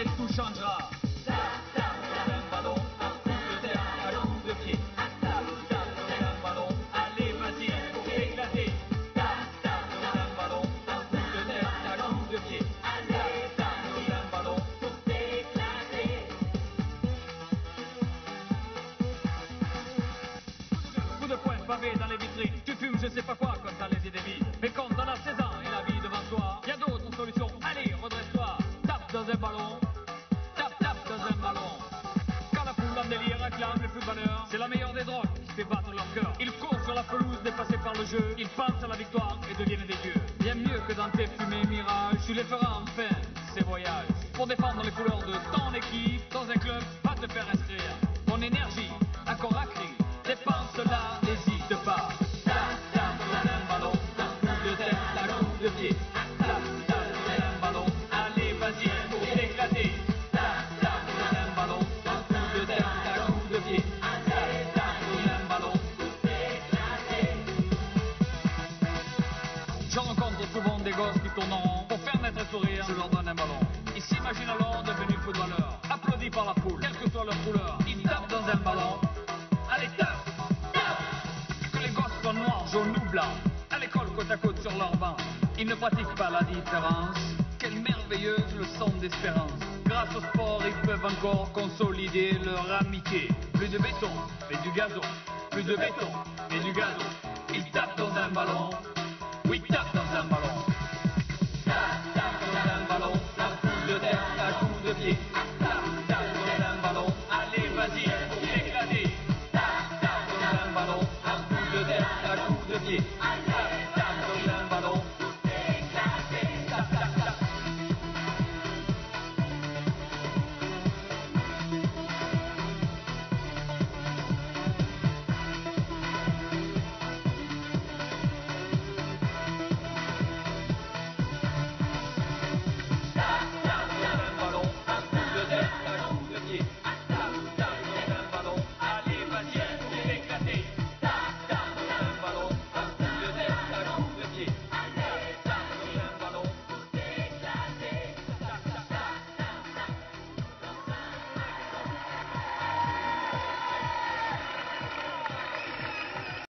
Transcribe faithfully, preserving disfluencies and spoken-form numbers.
et tout changera. Tape, tape dans un ballon, un coup de terre, un coup de pied. Tape, tape dans un ballon, allez vas-y pour t'éclater. Tape, tape dans un ballon, un coup de terre, un coup de pied. Tape, tape dans un ballon pour t'éclater. Coup de poing pavé dans les vitrines, tu fumes je sais pas quoi comme t'as les idées vides. Mais quand t'en as seize ans et la vie devant toi, y a d'autres solutions, allez redresse-toi. Tape dans un ballon, tape tape dans un ballon. Quand la foule en délire acclame les footballeurs, c'est la meilleure des drogues qui fait battre leur cœur. Ils courent sur la pelouse dépassés par le jeu, ils pensent à la victoire et deviennent des dieux. Bien mieux que dans tes fumées mirages, tu les feras enfin ces voyages. Pour défendre les couleurs de ton équipe, dans un club, va te faire inscrire. Ton énergie, un corps à cri, dépense-la, n'hésite pas. Tape, tape dans un ballon, un coup de tête, un coup de pied. Tape, tape dans un ballon, allez vas-y pour t'éclater. Tape, tape dans un ballon, un coup de tête, un coup de pied. Tape, tape dans un ballon pour t'éclater. Je rencontre souvent des gosses qui tournent en rond. Pour faire naître un sourire, je leur donne un ballon. Ils s'imaginent alors devenus footballeurs, applaudis par la foule, quelle que soit leur couleur. Ils tapent dans un ballon. Allez, tape, tape. Que les gosses soient noirs, jaunes ou blancs, à l'école côte à côte sur leur banc, ils ne pratiquent pas la différence. Quelle merveilleuse leçon d'espérance. Grâce au sport, ils peuvent encore consolider leur amitié. Plus de béton, mais du gazon. Plus de béton, mais du gazon. Ils tapent dans un ballon. Oui, tapent dans un ballon. Tape, tape dans un ballon. Un coup de tête, un coup de pied.